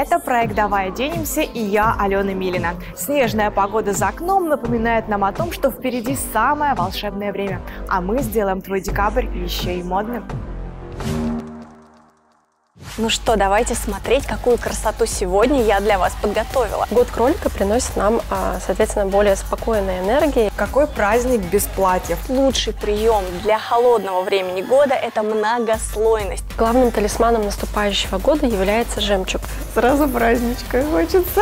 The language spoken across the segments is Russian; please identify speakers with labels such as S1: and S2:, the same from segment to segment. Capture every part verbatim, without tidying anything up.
S1: Это проект «Давай оденемся» и я, Алена Милина. Снежная погода за окном напоминает нам о том, что впереди самое волшебное время, а мы сделаем твой декабрь еще и модным.
S2: Ну что, давайте смотреть, какую красоту сегодня я для вас подготовила. Год кролика приносит нам, соответственно, более спокойной энергии.
S1: Какой праздник без платьев?
S2: Лучший прием для холодного времени года – это многослойность. Главным талисманом наступающего года является жемчуг.
S1: Сразу праздничка хочется.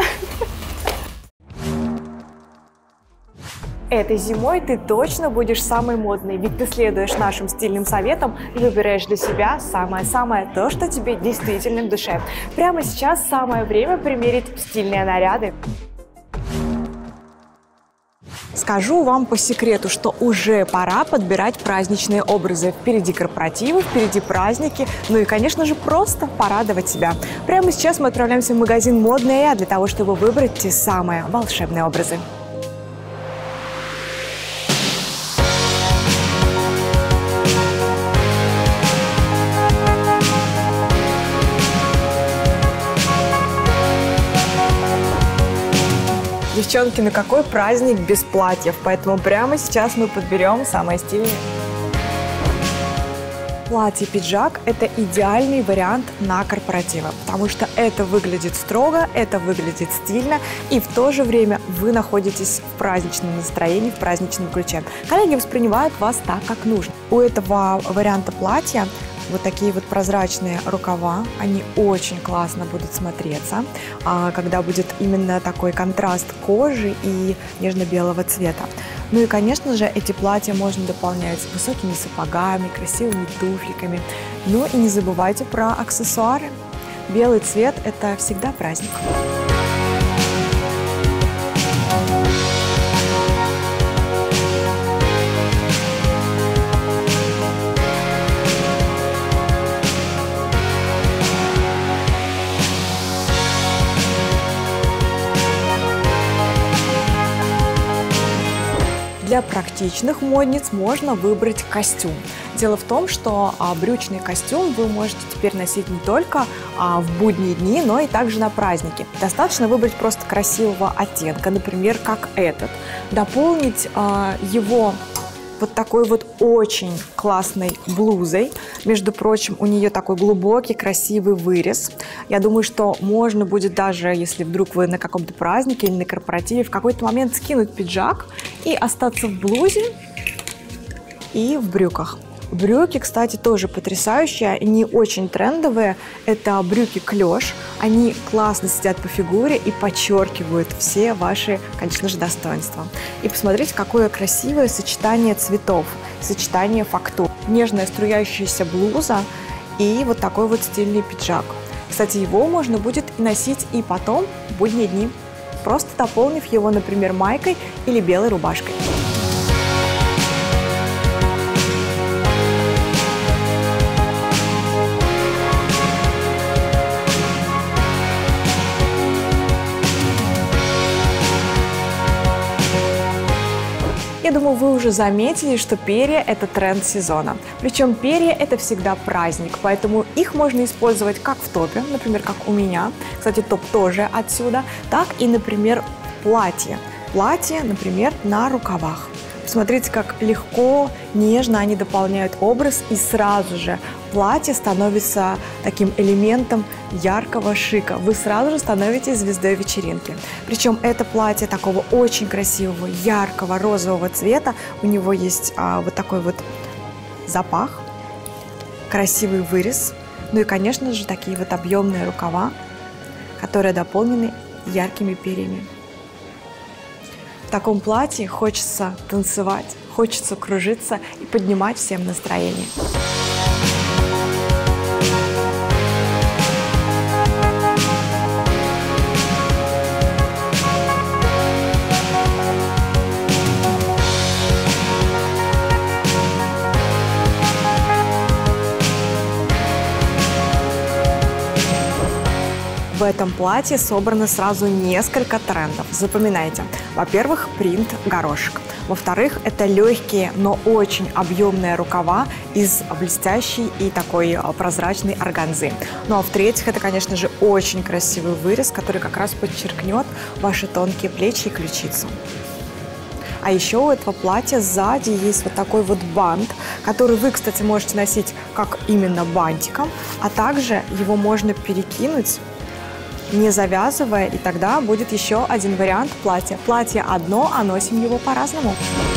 S1: Этой зимой ты точно будешь самой модной, ведь ты следуешь нашим стильным советам и выбираешь для себя самое-самое то, что тебе действительно в душе. Прямо сейчас самое время примерить стильные наряды. Скажу вам по секрету, что уже пора подбирать праздничные образы. Впереди корпоративы, впереди праздники, ну и, конечно же, просто порадовать себя. Прямо сейчас мы отправляемся в магазин «Модная» для того, чтобы выбрать те самые волшебные образы. Девчонки, на какой праздник без платьев? Поэтому прямо сейчас мы подберем самое стильное. Платье-пиджак – это идеальный вариант на корпоративы, потому что это выглядит строго, это выглядит стильно, и в то же время вы находитесь в праздничном настроении, в праздничном ключе. Коллеги воспринимают вас так, как нужно. У этого варианта платья вот такие вот прозрачные рукава, они очень классно будут смотреться, когда будет именно такой контраст кожи и нежно-белого цвета. Ну и, конечно же, эти платья можно дополнять высокими сапогами, красивыми туфликами. Ну и не забывайте про аксессуары. Белый цвет – это всегда праздник. Для практичных модниц можно выбрать костюм. Дело в том, что а, брючный костюм вы можете теперь носить не только а, в будние дни, но и также на праздники. Достаточно выбрать просто красивого оттенка, например, как этот. Дополнить а, его вот такой вот очень классной блузой. Между прочим, у нее такой глубокий, красивый вырез. Я думаю, что можно будет даже, если вдруг вы на каком-то празднике или на корпоративе, в какой-то момент скинуть пиджак и остаться в блузе и в брюках. Брюки, кстати, тоже потрясающие, они очень трендовые. Это брюки клеш. Они классно сидят по фигуре и подчеркивают все ваши, конечно же, достоинства. И посмотрите, какое красивое сочетание цветов, сочетание фактур. Нежная струящаяся блуза и вот такой вот стильный пиджак. Кстати, его можно будет носить и потом в будние дни, просто дополнив его, например, майкой или белой рубашкой. Я думаю, вы уже заметили, что перья – это тренд сезона. Причем перья – это всегда праздник, поэтому их можно использовать как в топе, например, как у меня. Кстати, топ тоже отсюда. Так и, например, платье. Платье, например, на рукавах. Посмотрите, как легко, нежно они дополняют образ, и сразу же платье становится таким элементом яркого шика. Вы сразу же становитесь звездой вечеринки. Причем это платье такого очень красивого, яркого, розового цвета. У него есть а, вот такой вот запах, красивый вырез. Ну и, конечно же, такие вот объемные рукава, которые дополнены яркими перьями. В таком платье хочется танцевать, хочется кружиться и поднимать всем настроение. В этом платье собрано сразу несколько трендов. Запоминайте. Во-первых, принт горошек. Во-вторых, это легкие, но очень объемные рукава из блестящей и такой прозрачной органзы. Ну а в-третьих, это, конечно же, очень красивый вырез, который как раз подчеркнет ваши тонкие плечи и ключицу. А еще у этого платья сзади есть вот такой вот бант, который вы, кстати, можете носить как именно бантиком, а также его можно перекинуть, не завязывая, и тогда будет еще один вариант платья. Платье одно, а носим его по-разному.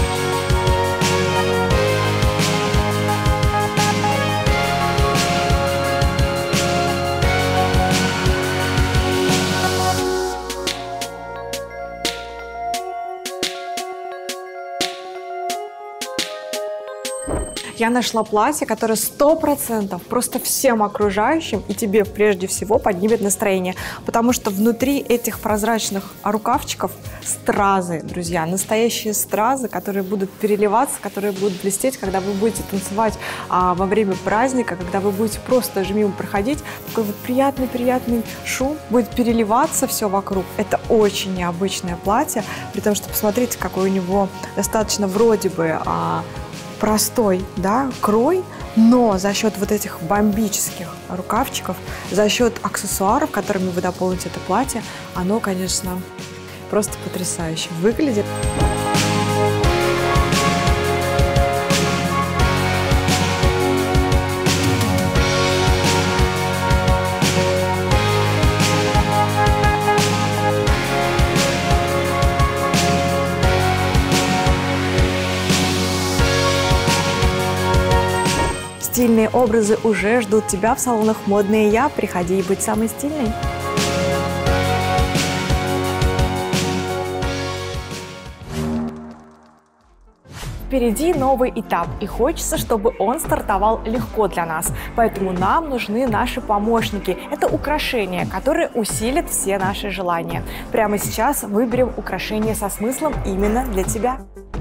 S1: Я нашла платье, которое сто процентов просто всем окружающим и тебе прежде всего поднимет настроение, потому что внутри этих прозрачных рукавчиков стразы, друзья, настоящие стразы, которые будут переливаться, которые будут блестеть, когда вы будете танцевать а, во время праздника, когда вы будете просто даже мимо проходить, такой вот приятный-приятный шум, будет переливаться все вокруг. Это очень необычное платье, при том, что посмотрите, какой у него достаточно вроде бы а, простой, да, крой, но за счет вот этих бомбических рукавчиков, за счет аксессуаров, которыми вы дополните это платье, оно, конечно, просто потрясающе выглядит. Стильные образы уже ждут тебя в салонах «Модные я». Приходи и будь самой стильной. Впереди новый этап, и хочется, чтобы он стартовал легко для нас. Поэтому нам нужны наши помощники. Это украшения, которые усилят все наши желания. Прямо сейчас выберем украшение со смыслом именно для тебя.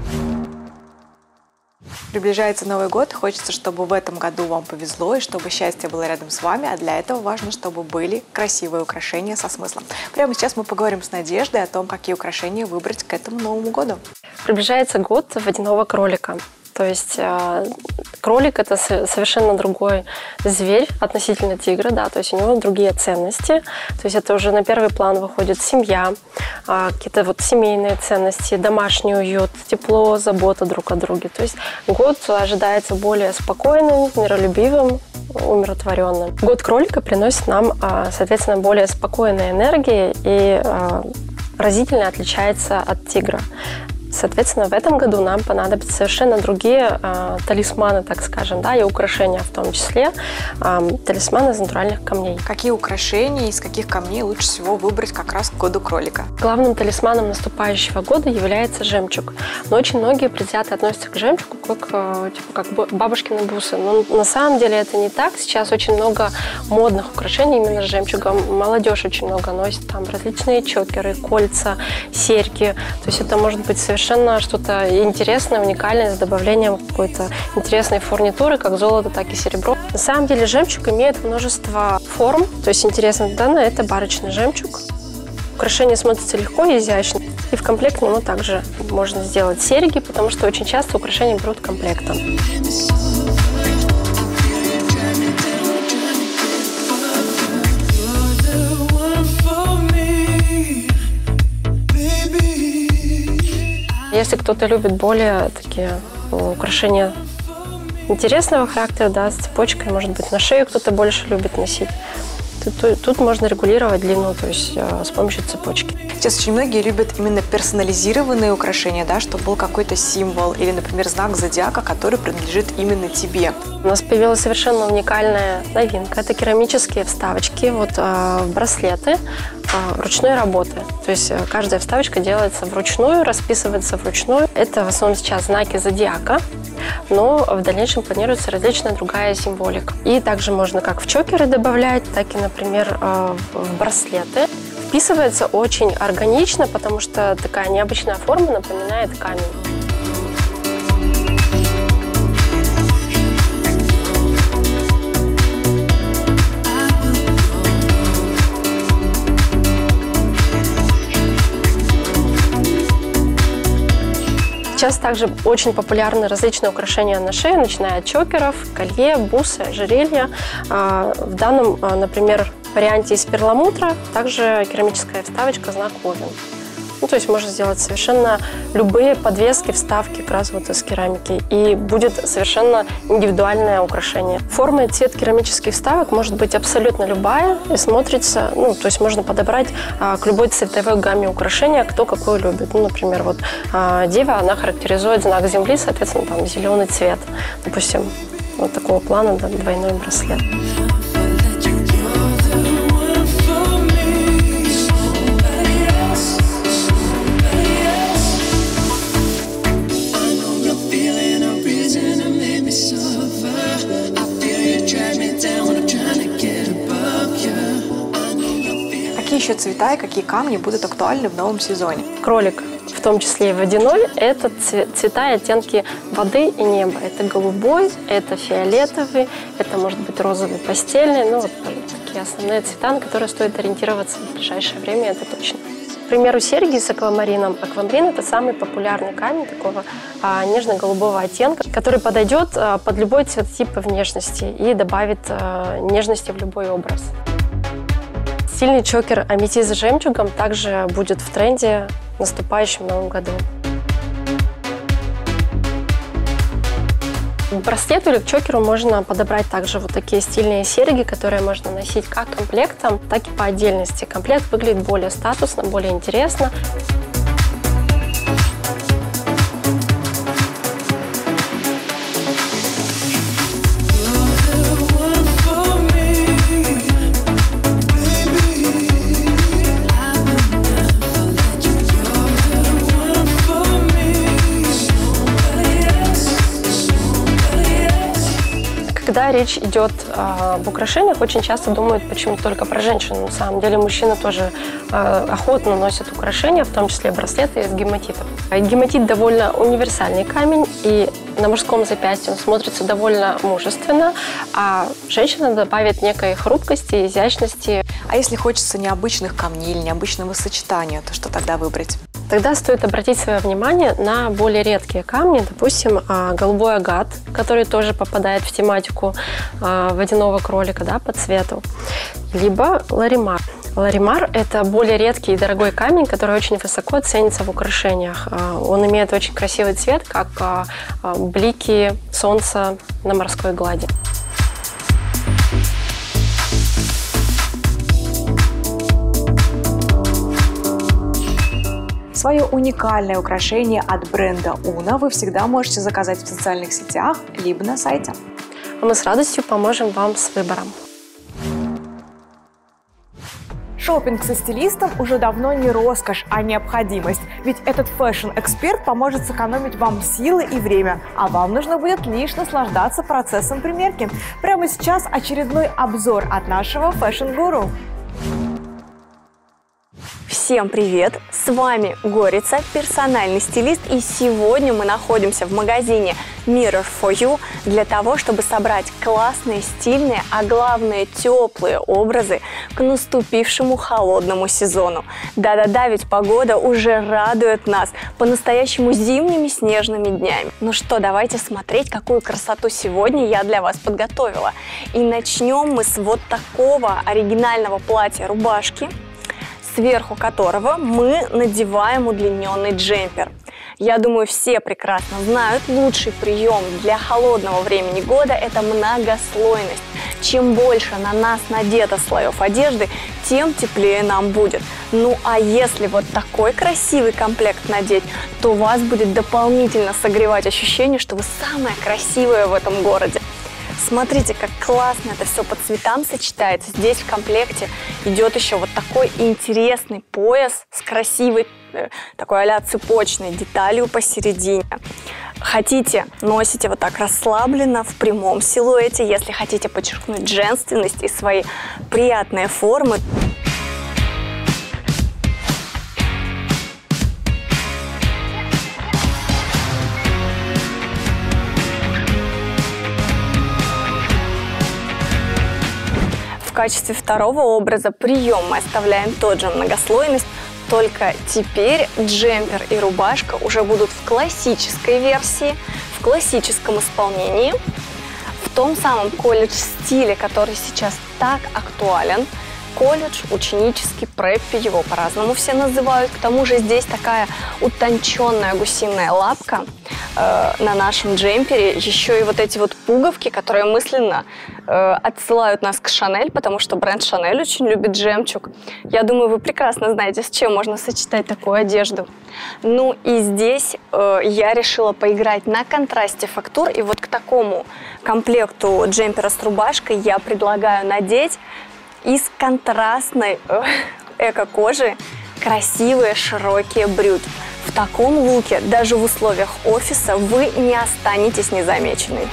S1: Приближается Новый год, хочется, чтобы в этом году вам повезло и чтобы счастье было рядом с вами, а для этого важно, чтобы были красивые украшения со смыслом. Прямо сейчас мы поговорим с Надеждой о том, какие украшения выбрать к этому Новому году.
S2: Приближается год водяного кролика. То есть э, кролик – это совершенно другой зверь относительно тигра, да, то есть у него другие ценности. То есть это уже на первый план выходит семья, э, какие-то вот семейные ценности, домашний уют, тепло, забота друг о друге. То есть год ожидается более спокойным, миролюбивым, умиротворенным. Год кролика приносит нам, э, соответственно, более спокойной энергии и э, разительно отличается от тигра. Соответственно, в этом году нам понадобятся совершенно другие э, талисманы, так скажем, да, и украшения в том числе, э, талисманы из натуральных камней.
S1: Какие украшения, из каких камней лучше всего выбрать как раз к году кролика?
S2: Главным талисманом наступающего года является жемчуг. Но очень многие предвзято относятся к жемчугу как, э, типа, как бабушкины бусы. Но на самом деле это не так. Сейчас очень много модных украшений именно с жемчугом. Молодежь очень много носит там различные чокеры, кольца, серьги. То есть это может быть совершенно Совершенно что-то интересное, уникальное, с добавлением какой-то интересной фурнитуры, как золото, так и серебро. На самом деле жемчуг имеет множество форм, то есть интересно данное это барочный жемчуг. Украшение смотрится легко и изящно. И в комплект к нему также можно сделать серьги, потому что очень часто украшения берут комплектом. Если кто-то любит более такие украшения интересного характера, да, с цепочкой, может быть, на шею кто-то больше любит носить, тут, тут можно регулировать длину, то есть э, с помощью цепочки.
S1: Сейчас очень многие любят именно персонализированные украшения, да, чтобы был какой-то символ или, например, знак зодиака, который принадлежит именно тебе.
S2: У нас появилась совершенно уникальная новинка. Это керамические вставочки, вот э, браслеты э, ручной работы. То есть э, каждая вставочка делается вручную, расписывается вручную. Это в основном сейчас знаки зодиака, но в дальнейшем планируется различная другая символика. И также можно как в чокеры добавлять, так и, например, э, в браслеты. Вписывается очень органично, потому что такая необычная форма напоминает камень. Сейчас также очень популярны различные украшения на шее, начиная от чокеров, колье, бусы, ожерелья. В данном, например, варианте из перламутра также керамическая вставочка, знак Овен. Ну, то есть можно сделать совершенно любые подвески, вставки как раз вот из керамики, и будет совершенно индивидуальное украшение. Форма и цвет керамических вставок может быть абсолютно любая и смотрится, ну, то есть можно подобрать а, к любой цветовой гамме украшения, кто какой любит. Ну, например, вот а, дева, она характеризует знак Земли, соответственно, там зеленый цвет. Допустим, вот такого плана, да, двойной браслет.
S1: Какие еще цвета и какие камни будут актуальны в новом сезоне?
S2: Кролик, в том числе и водяной, это цвета и оттенки воды и неба. Это голубой, это фиолетовый, это может быть розовый, пастельный. Ну, вот такие основные цвета, на которые стоит ориентироваться в ближайшее время, это точно. К примеру, серьги с аквамарином. Аквамарин – это самый популярный камень такого а, нежно-голубого оттенка, который подойдет а, под любой цветотип внешности и добавит а, нежности в любой образ. Стильный чокер аметист с жемчугом также будет в тренде в наступающем новом году. К браслету или к чокеру можно подобрать также вот такие стильные серьги, которые можно носить как комплектом, так и по отдельности. Комплект выглядит более статусно, более интересно. Когда речь идет э, об украшениях, очень часто думают почему-то только про женщин. На самом деле мужчины тоже э, охотно носят украшения, в том числе браслеты из гематита. Гематит довольно универсальный камень, и на мужском запястье он смотрится довольно мужественно, а женщина добавит некой хрупкости, изящности.
S1: А если хочется необычных камней или необычного сочетания, то что тогда выбрать?
S2: Тогда стоит обратить свое внимание на более редкие камни, допустим, голубой агат, который тоже попадает в тематику водяного кролика, да, по цвету, либо ларимар. Ларимар – это более редкий и дорогой камень, который очень высоко ценится в украшениях. Он имеет очень красивый цвет, как блики солнца на морской глади.
S1: Свое уникальное украшение от бренда Уна вы всегда можете заказать в социальных сетях, либо на сайте.
S2: А мы с радостью поможем вам с выбором.
S1: Шопинг со стилистом уже давно не роскошь, а необходимость. Ведь этот фэшн-эксперт поможет сэкономить вам силы и время, а вам нужно будет лишь наслаждаться процессом примерки. Прямо сейчас очередной обзор от нашего фэшн-гуру.
S3: Всем привет! С вами Горица, персональный стилист, и сегодня мы находимся в магазине Mirror for You для того, чтобы собрать классные, стильные, а главное теплые образы к наступившему холодному сезону. Да-да-да, ведь погода уже радует нас по-настоящему зимними снежными днями. Ну что, давайте смотреть, какую красоту сегодня я для вас подготовила. И начнем мы с вот такого оригинального платья-рубашки, сверху которого мы надеваем удлиненный джемпер. Я думаю, все прекрасно знают, лучший прием для холодного времени года – это многослойность. Чем больше на нас надето слоев одежды, тем теплее нам будет. Ну а если вот такой красивый комплект надеть, то вас будет дополнительно согревать ощущение, что вы самая красивая в этом городе. Смотрите, как классно это все по цветам сочетается. Здесь в комплекте идет еще вот такой интересный пояс с красивой, такой а-ля цепочной деталью посередине. Хотите, носите вот так расслабленно в прямом силуэте. Если хотите подчеркнуть женственность и свои приятные формы. В качестве второго образа прием мы оставляем тот же многослойность, Только теперь джемпер и рубашка уже будут в классической версии, в классическом исполнении, в том самом колледж-стиле, который сейчас так актуален. Колледж, ученический, преппи, его по-разному все называют. К тому же здесь такая утонченная гусиная лапка э, на нашем джемпере. Еще и вот эти вот пуговки, которые мысленно э, отсылают нас к Шанель, потому что бренд Шанель очень любит жемчуг. Я думаю, вы прекрасно знаете, с чем можно сочетать такую одежду. Ну и здесь э, я решила поиграть на контрасте фактур. И вот к такому комплекту джемпера с рубашкой я предлагаю надеть из контрастной э, эко-кожи красивые широкие брюки. В таком луке даже в условиях офиса вы не останетесь незамеченной.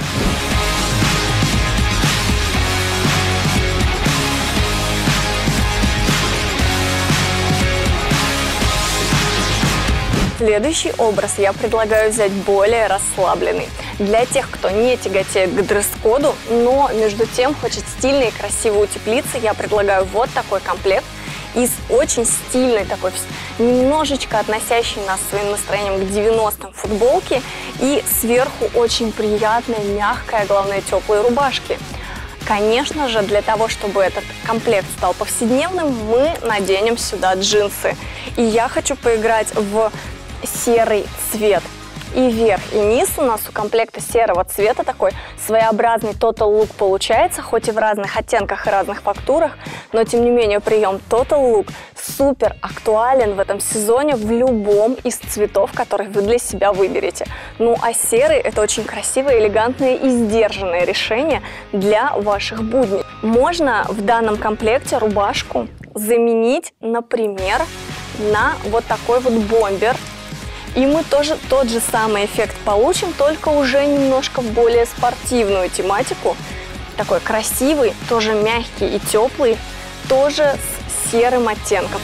S3: Следующий образ я предлагаю взять более расслабленный. Для тех, кто не тяготеет к дресс-коду, но между тем хочет стильно и красиво утеплиться, я предлагаю вот такой комплект из очень стильной, такой немножечко относящей нас своим настроением к девяностым футболки и сверху очень приятная, мягкая, главное, теплые рубашки. Конечно же, для того, чтобы этот комплект стал повседневным, мы наденем сюда джинсы. И я хочу поиграть в серый цвет. И верх, и низ у нас у комплекта серого цвета такой своеобразный total look получается, хоть и в разных оттенках и разных фактурах, но тем не менее прием total look супер актуален в этом сезоне в любом из цветов, который вы для себя выберете. Ну а серый — это очень красивое, элегантное и сдержанное решение для ваших будней. Можно в данном комплекте рубашку заменить, например, на вот такой вот бомбер. И мы тоже тот же самый эффект получим, только уже немножко в более спортивную тематику. Такой красивый, тоже мягкий и теплый, тоже с серым оттенком.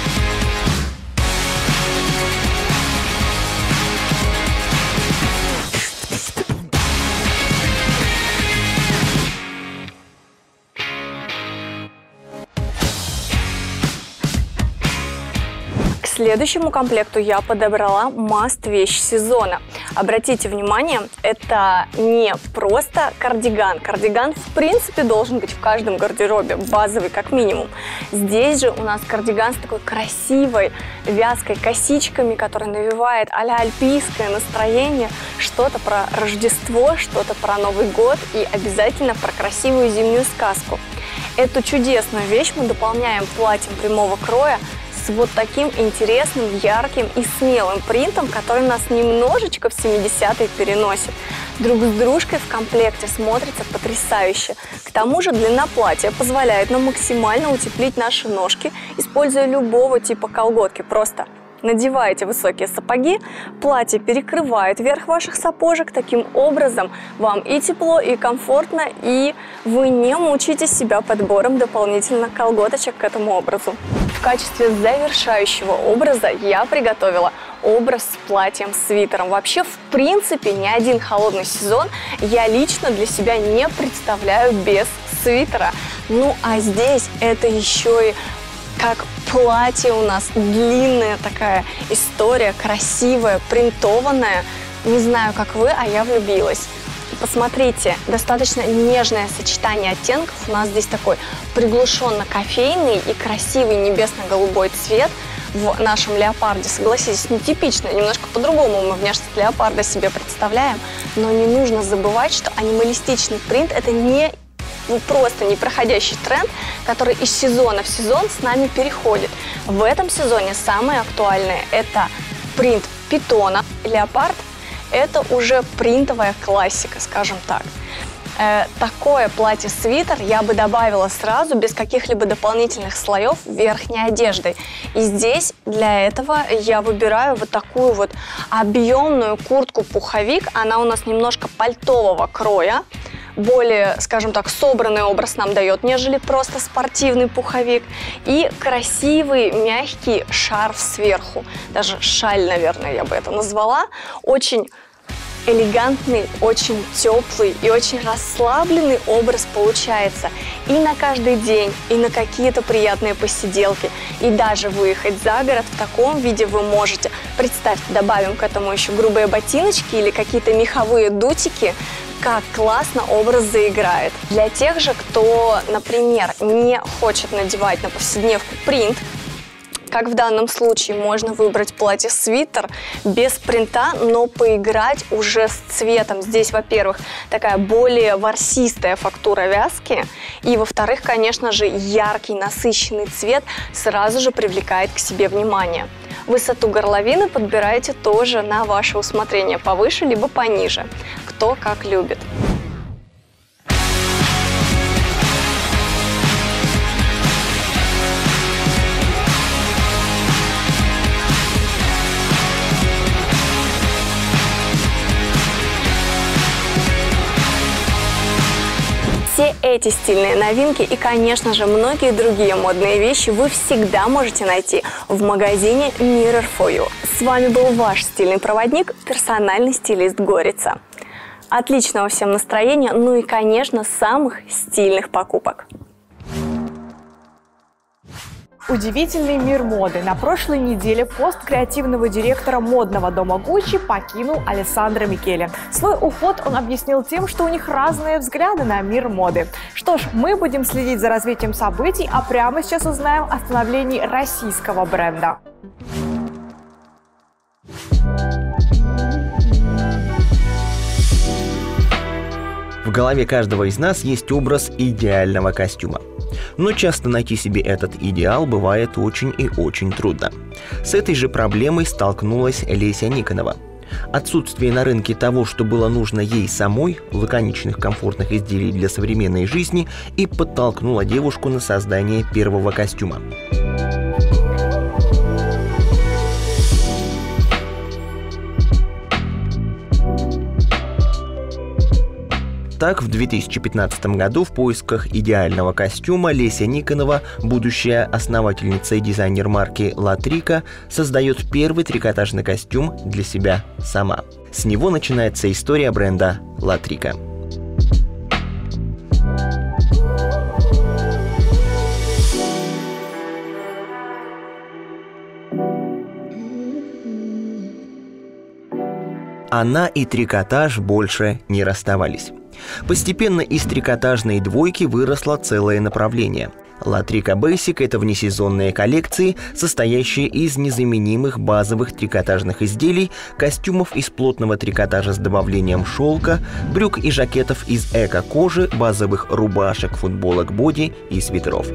S3: К следующему комплекту я подобрала маст-вещь сезона. Обратите внимание, это не просто кардиган. Кардиган в принципе должен быть в каждом гардеробе, базовый как минимум. Здесь же у нас кардиган с такой красивой вязкой косичками, который навевает а-ля альпийское настроение, что-то про Рождество, что-то про Новый год и обязательно про красивую зимнюю сказку. Эту чудесную вещь мы дополняем платьем прямого кроя с вот таким интересным, ярким и смелым принтом, который нас немножечко в семидесятые переносит. Друг с дружкой в комплекте смотрится потрясающе. К тому же длина платья позволяет нам максимально утеплить наши ножки, используя любого типа колготки. Просто надеваете высокие сапоги, платье перекрывает верх ваших сапожек, таким образом вам и тепло, и комфортно, и вы не мучаете себя подбором дополнительно колготочек к этому образу. В качестве завершающего образа я приготовила образ с платьем-свитером. Вообще, в принципе, ни один холодный сезон я лично для себя не представляю без свитера. Ну а здесь это еще и как платье у нас, длинная такая история, красивая, принтованная. Не знаю, как вы, а я влюбилась. Посмотрите, достаточно нежное сочетание оттенков. У нас здесь такой приглушенно-кофейный и красивый небесно-голубой цвет в нашем леопарде. Согласитесь, нетипично, немножко по-другому мы внешность леопарда себе представляем. Но не нужно забывать, что анималистичный принт – это не Ну, просто непроходящий тренд, который из сезона в сезон с нами переходит. В этом сезоне самое актуальное – это принт питона. Леопард – это уже принтовая классика, скажем так. Э, такое платье-свитер я бы добавила сразу, без каких-либо дополнительных слоев верхней одежды. И здесь для этого я выбираю вот такую вот объемную куртку-пуховик. Она у нас немножко пальтового кроя. Более, скажем так, собранный образ нам дает, нежели просто спортивный пуховик. И красивый мягкий шарф сверху. Даже шаль, наверное, я бы это назвала. Очень элегантный, очень теплый и очень расслабленный образ получается и на каждый день, и на какие-то приятные посиделки. И даже выехать за город в таком виде вы можете. Представьте, добавим к этому еще грубые ботиночки или какие-то меховые дутики, как классно образ заиграет. Для тех же, кто, например, не хочет надевать на повседневку принт, как в данном случае, можно выбрать платье-свитер без принта, но поиграть уже с цветом. Здесь, во-первых, такая более ворсистая фактура вязки, и, во-вторых, конечно же, яркий, насыщенный цвет сразу же привлекает к себе внимание. Высоту горловины подбирайте тоже на ваше усмотрение, повыше либо пониже, кто как любит. Все эти стильные новинки и, конечно же, многие другие модные вещи вы всегда можете найти в магазине Mirror for You. С вами был ваш стильный проводник, персональный стилист Горица. Отличного всем настроения, ну и, конечно, самых стильных покупок.
S1: Удивительный мир моды. На прошлой неделе пост креативного директора модного дома Гуччи покинул Алессандро Микеле. Свой уход он объяснил тем, что у них разные взгляды на мир моды. Что ж, мы будем следить за развитием событий, а прямо сейчас узнаем о становлении российского бренда.
S4: В голове каждого из нас есть образ идеального костюма. Но часто найти себе этот идеал бывает очень и очень трудно. С этой же проблемой столкнулась Леся Никонова. Отсутствие на рынке того, что было нужно ей самой, лаконичных комфортных изделий для современной жизни, и подтолкнуло девушку на создание первого костюма. Так, в две тысячи пятнадцатом году в поисках идеального костюма Леся Никонова, будущая основательница и дизайнер марки Латрика, создает первый трикотажный костюм для себя сама. С него начинается история бренда Латрика. Она и трикотаж больше не расставались. Постепенно из трикотажной двойки выросло целое направление. Латрика Basic – это внесезонные коллекции, состоящие из незаменимых базовых трикотажных изделий, костюмов из плотного трикотажа с добавлением шелка, брюк и жакетов из эко-кожи, базовых рубашек, футболок, боди и свитеров.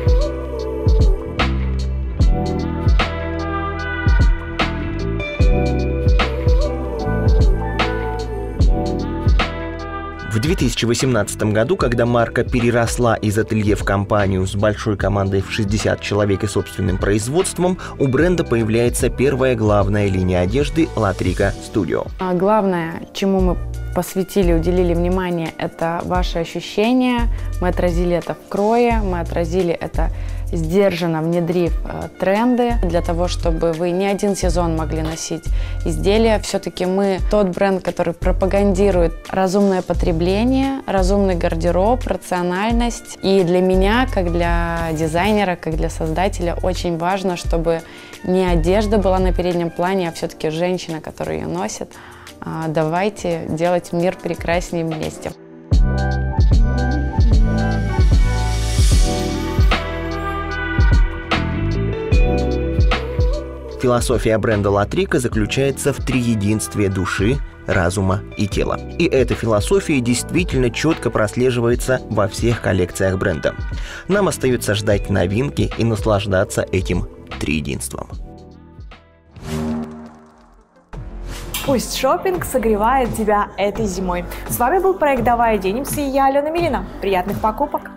S4: В две тысячи восемнадцатом году, когда марка переросла из ателье в компанию с большой командой в шестьдесят человек и собственным производством, у бренда появляется первая главная линия одежды Латрика Studio.
S5: Главное, чему мы посвятили, уделили внимание, это ваши ощущения. Мы отразили это в крое, мы отразили это сдержанно, внедрив э, тренды, для того, чтобы вы не один сезон могли носить изделия. Все-таки мы тот бренд, который пропагандирует разумное потребление, разумный гардероб, рациональность. И для меня, как для дизайнера, как для создателя, очень важно, чтобы не одежда была на переднем плане, а все-таки женщина, которая ее носит. Э, давайте делать мир прекраснее вместе.
S4: Философия бренда Латрика заключается в триединстве души, разума и тела. И эта философия действительно четко прослеживается во всех коллекциях бренда. Нам остается ждать новинки и наслаждаться этим триединством.
S1: Пусть шопинг согревает тебя этой зимой. С вами был проект «Давай оденемся» и я, Алена Милина. Приятных покупок!